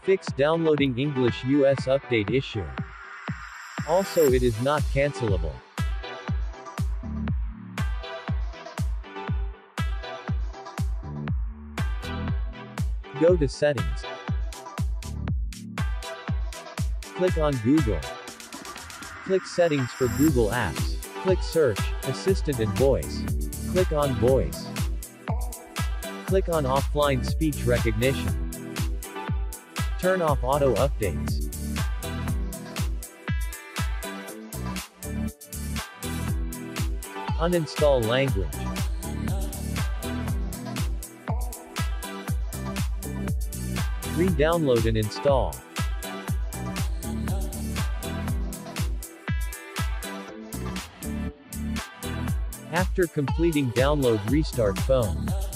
Fix downloading English US update issue. Also, it is not cancelable. Go to Settings. Click on Google. Click Settings for Google Apps. Click Search, Assistant and Voice. Click on Voice. Click on Offline Speech Recognition. Turn off Auto Updates. Uninstall language. Re-download and install. After completing download, restart phone.